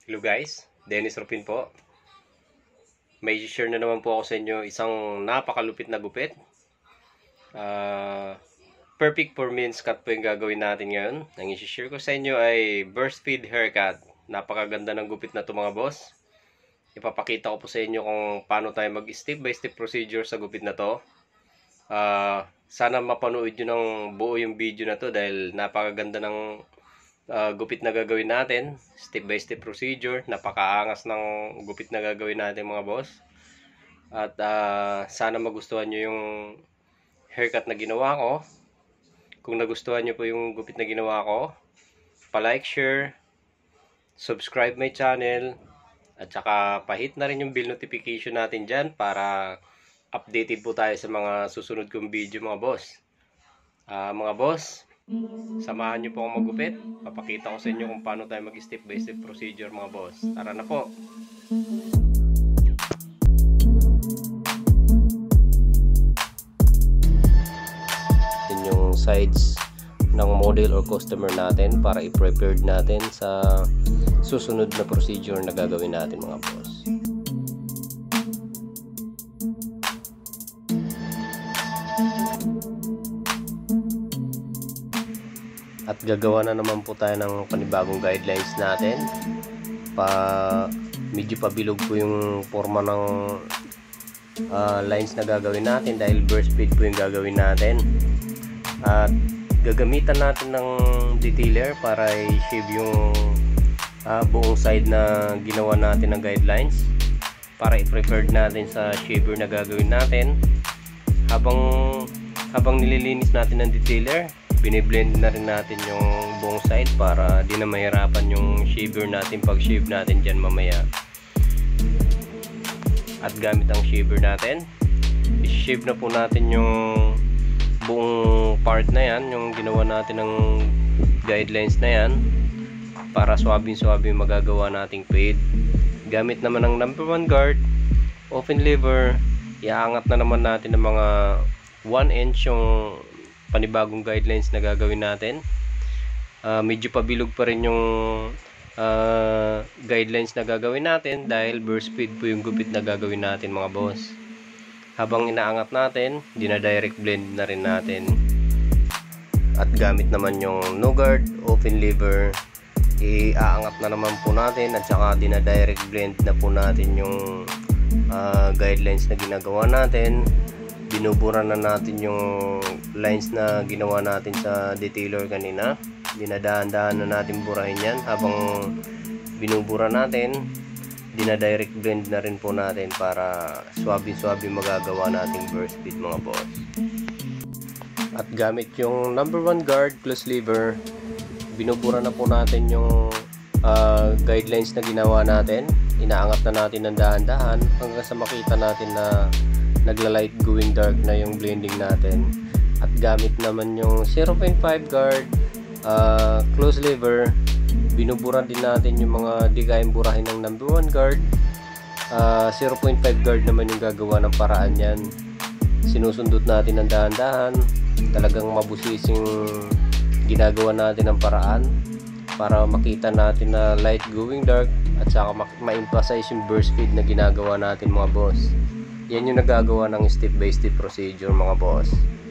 Hello guys, Dennis Rupin po. May share na naman po ako sa inyo isang napakalupit na gupit. Perfect for men's cut po yung gagawin natin ngayon. Ang i-share ko sa inyo ay burst feed haircut. Napakaganda ng gupit na to mga boss. Ipapakita ko po sa inyo kung paano tayo mag step by step procedure sa gupit na to. Sana mapanood nyo ng buo yung video na to dahil napakaganda ng gupit na gagawin natin, step by step procedure. Napakaangas ng gupit na gagawin natin mga boss. At sana magustuhan nyo yung haircut na ginawa ko. Kung nagustuhan nyo po yung gupit na ginawa ko, pa-like, share, subscribe my channel, at saka pa-hit na rin yung bell notification natin dyan para updated po tayo sa mga susunod kong video mga boss. Mga boss, samahan nyo po akong magupit. Papakita ko sa inyo kung paano tayo mag step by step procedure mga boss. Tara na po. Ito yung sides ng model or customer natin para i-prepared natin sa susunod na procedure na gagawin natin mga boss. At gagawa na naman po tayo ng panibagong guidelines natin. Medyo pabilog po yung forma ng lines na gagawin natin dahil burst feed po yung gagawin natin. At gagamitan natin ng detailer para i-shave yung buong side na ginawa natin ng guidelines para i-prepared natin sa shaver na gagawin natin. Habang nililinis natin ng detailer, biniblend na rin natin yung buong side para di na mahirapan yung shaver natin pag shave natin dyan mamaya. At gamit ang shaver natin, i-shave na po natin yung buong part na yan, yung ginawa natin ng guidelines na yan, para swabing-swabing magagawa nating fade. Gamit naman ng number 1 guard, open lever, iaangat na naman natin ng mga 1 inch yung panibagong guidelines na gagawin natin. Medyo pabilog pa rin yung guidelines na gagawin natin dahil burst feed po yung gupit na gagawin natin mga boss. Habang inaangat natin, dina-direct blend na rin natin. At gamit naman yung no guard, open lever, iaangat na naman po natin at saka dina-direct blend na po natin yung guidelines na ginagawa natin. Binubura na natin yung lines na ginawa natin sa detailer kanina. Dinadahan-dahan na natin burahin yan. Habang binubura natin, dina-direct blend na rin po natin para swabe-swabe magagawa nating burst feed mga boss. At gamit yung number 1 guard plus lever, binubura na po natin yung guidelines na ginawa natin. Inaangat na natin ng dahan-dahan hanggang sa makita natin na nagla-light going dark na yung blending natin. At gamit naman yung 0.5 guard close lever, binubura din natin yung mga di kayang burahin ng number 1 guard. 0.5 guard naman yung gagawa ng paraan yan. Sinusundot natin ng dahan-dahan, talagang mabusising ginagawa natin ng paraan para makita natin na light going dark at saka ma-emphasize yung burst feed na ginagawa natin mga boss. Yan yung nagagawa ng step by step procedure mga boss.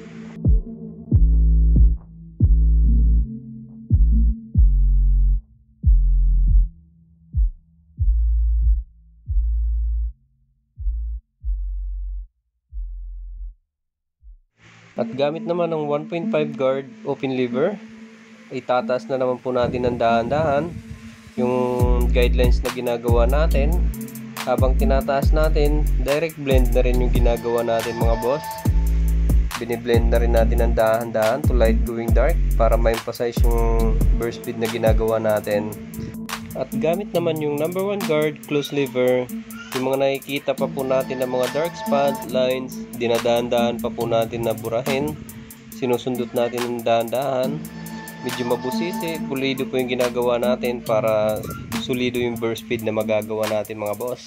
At gamit naman ng 1.5 guard open lever, itataas na naman po natin ng dahan-dahan yung guidelines na ginagawa natin. Habang tinataas natin, direct blend na rin yung ginagawa natin mga boss. Biniblend na rin natin ng dahan-dahan to light going dark para ma-emphasize yung burst feed na ginagawa natin. At gamit naman yung number 1 guard close lever, yung mga nakikita pa po natin ng mga dark spot lines, dinadahan-dahan pa po natin na burahin. Sinusundot natin ng dahan-dahan. Medyo mabusisi, pulido po yung ginagawa natin para solido yung burst feed na magagawa natin mga boss.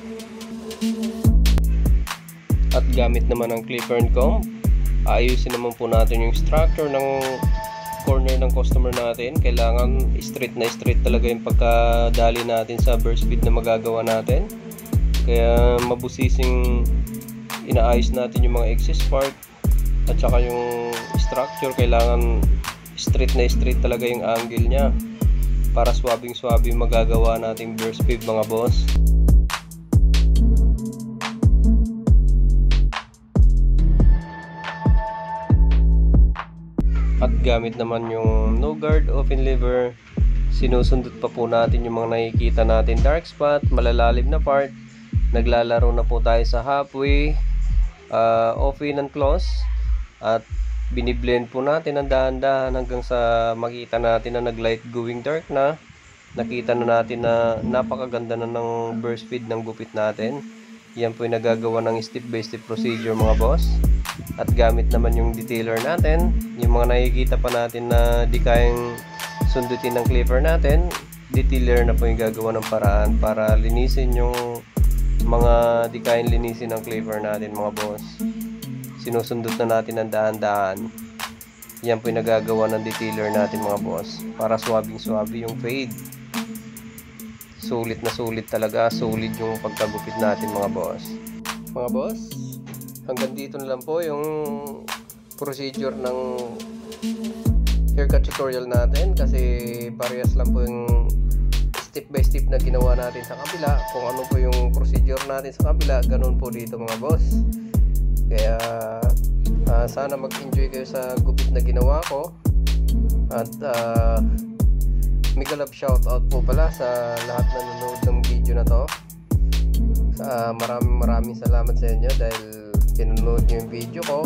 At gamit naman ng clipper and comb, ayusin naman po natin yung structure ng corner ng customer natin. Kailangan straight talaga yung pagkadali natin sa burst feed na magagawa natin. Kaya mabusising inaayos natin yung mga excess part at saka yung structure. Kailangan straight talaga yung angle nya para swabing magagawa nating burst feed mga boss. At gamit naman yung no guard open lever, sinusundot pa po natin yung mga nakikita natin dark spot, malalalim na part. Naglalaro na po tayo sa halfway, open and close, at biniblend po natin ang dahan-dahan hanggang sa makita natin na naglight going dark na. Nakita na natin na napakaganda na ng burst feed ng gupit natin. Yan po yung nagagawa ng step by step procedure mga boss. At gamit naman yung detailer natin, yung mga nakikita pa natin na di kayang sundutin ng clipper natin, detailer na po yung gagawa ng paraan para linisin yung mga di kayang linisin ng clipper natin mga boss. Sinusundot na natin ng dahan-dahan. Yan po yung nagagawa ng detailer natin mga boss para swabing yung fade. Sulit na sulit talaga, solid yung pagkagupit natin mga boss. Mga boss, hanggang dito na lang po yung procedure ng haircut tutorial natin kasi parehas lang po yung step by step na ginawa natin sa kabila. Kung ano po yung procedure natin sa kabila, ganun po dito mga boss. Kaya sana mag-enjoy kayo sa gupit na ginawa ko. At mega love shoutout po pala sa lahat na nanonood ng video na to. Maraming salamat sa inyo dahil pinanood nyo yung video ko.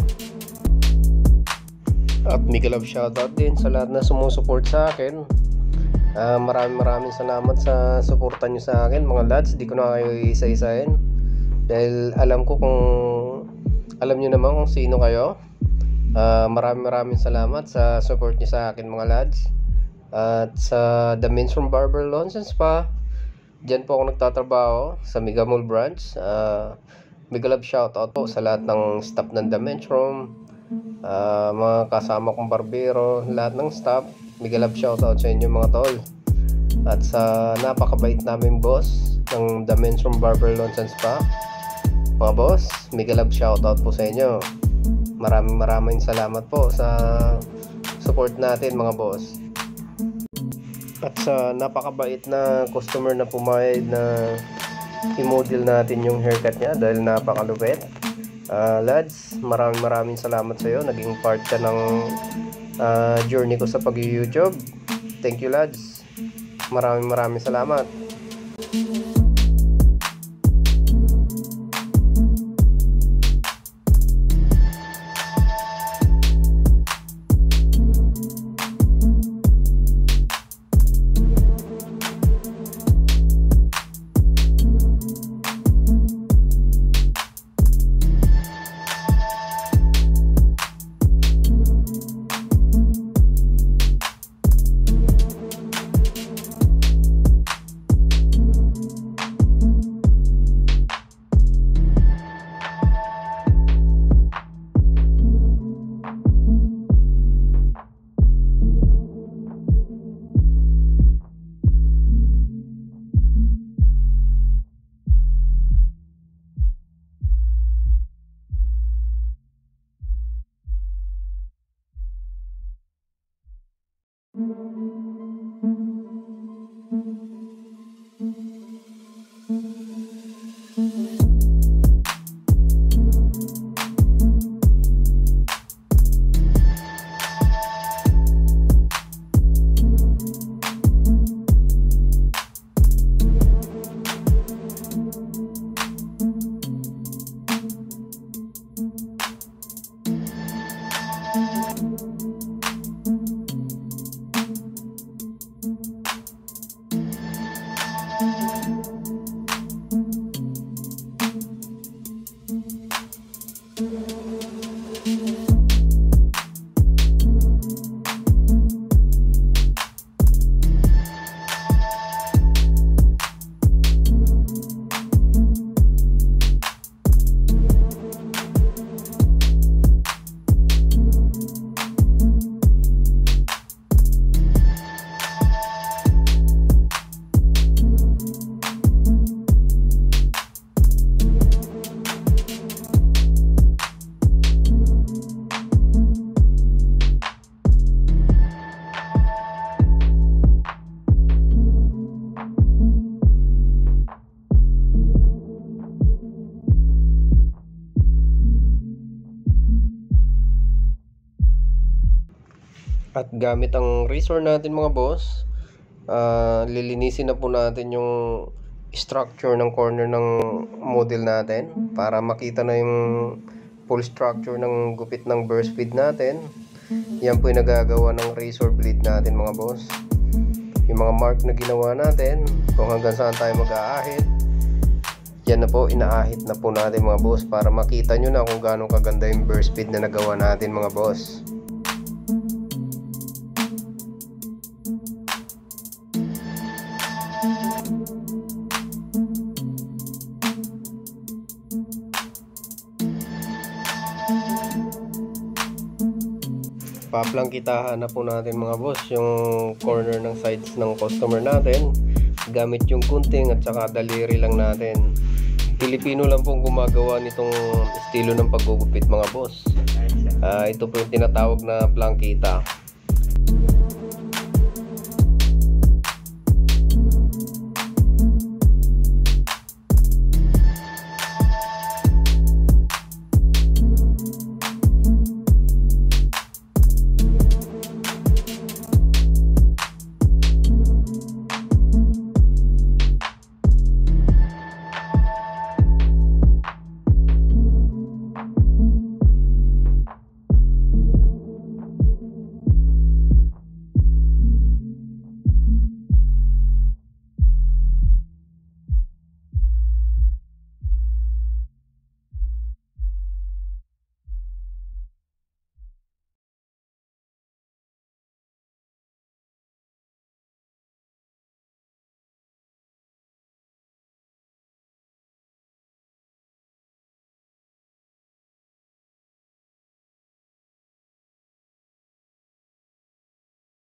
At mega love shoutout din sa lahat na sumusuport sa akin. Maraming salamat sa suporta nyo sa akin mga lads. Di ko na kayo isa-isahin dahil alam nyo naman kung sino kayo. Maraming salamat sa support nyo sa akin mga lads. At sa The Men's Room Barber Lounge and Spa, dyan po ako nagtatrabaho sa Mega Mall branch. Mega love shoutout po sa lahat ng staff ng The Men's Room, mga kasama kong barbero, lahat ng staff. Mega love shoutout sa inyo mga tol. At sa napakabait naming boss ng The Men's Room Barber Lounge and Spa, mga boss, mega love shoutout po sa inyo. Maraming salamat po sa support natin mga boss. At sa napakabait na customer na pumayag na i-model natin yung haircut niya dahil napakalupit. Lads, maraming salamat sa iyo. Naging part ka ng journey ko sa pag-YouTube. Thank you lads. Maraming salamat. At gamit ang razor natin mga boss, lilinisin na po natin yung structure ng corner ng model natin para makita na yung full structure ng gupit ng burst feed natin. Yan po yung nagagawa ng razor blade natin mga boss. Yung mga mark na ginawa natin kung hanggang saan tayo mag-aahit, yan na po, inaahit na po natin mga boss para makita nyo na kung gaano kaganda yung burst feed na nagawa natin mga boss. Paplangkitahan na po natin mga boss yung corner ng sides ng customer natin gamit yung gunting at saka daliri lang natin. Pilipino lang pong gumagawa nitong estilo ng paggugupit mga boss. Ito po yung tinatawag na plangkita.